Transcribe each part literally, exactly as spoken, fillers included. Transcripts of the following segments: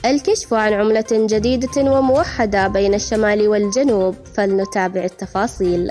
الكشف عن عملة جديدة وموحدة بين الشمال والجنوب، فلنتابع التفاصيل.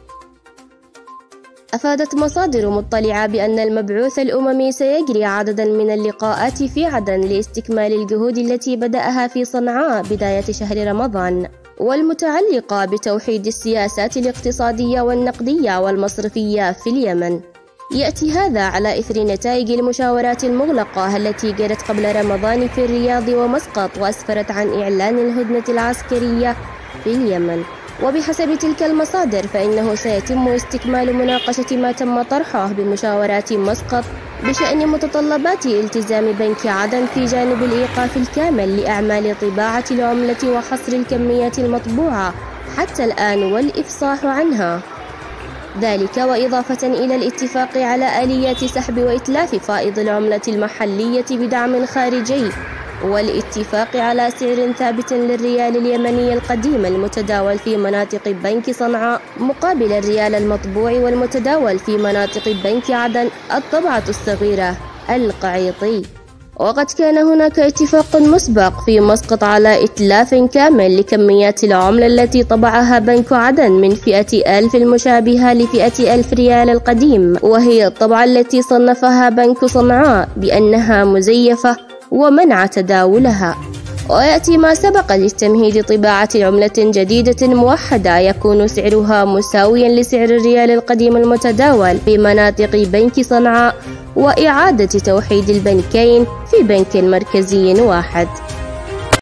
أفادت مصادر مطلعة بأن المبعوث الأممي سيجري عددا من اللقاءات في عدن لاستكمال الجهود التي بدأها في صنعاء بداية شهر رمضان، والمتعلقة بتوحيد السياسات الاقتصادية والنقدية والمصرفية في اليمن. يأتي هذا على إثر نتائج المشاورات المغلقة التي جرت قبل رمضان في الرياض ومسقط، وأسفرت عن إعلان الهدنة العسكرية في اليمن. وبحسب تلك المصادر فإنه سيتم استكمال مناقشة ما تم طرحه بمشاورات مسقط بشأن متطلبات التزام بنك عدن في جانب الإيقاف الكامل لأعمال طباعة العملة وحصر الكميات المطبوعة حتى الآن والإفصاح عنها، ذلك وإضافة إلى الاتفاق على آليات سحب وإتلاف فائض العملة المحلية بدعم خارجي، والاتفاق على سعر ثابت للريال اليمني القديم المتداول في مناطق بنك صنعاء مقابل الريال المطبوع والمتداول في مناطق بنك عدن الطبعة الصغيرة القعيطي. وقد كان هناك اتفاق مسبق في مسقط على إتلاف كامل لكميات العملة التي طبعها بنك عدن من فئة ألف المشابهة لفئة ألف ريال القديم، وهي الطبعة التي صنفها بنك صنعاء بأنها مزيفة ومنع تداولها. ويأتي ما سبق للتمهيد طباعة عملة جديدة موحدة يكون سعرها مساويا لسعر الريال القديم المتداول في مناطق بنك صنعاء، وإعادة توحيد البنكين في بنك مركزي واحد.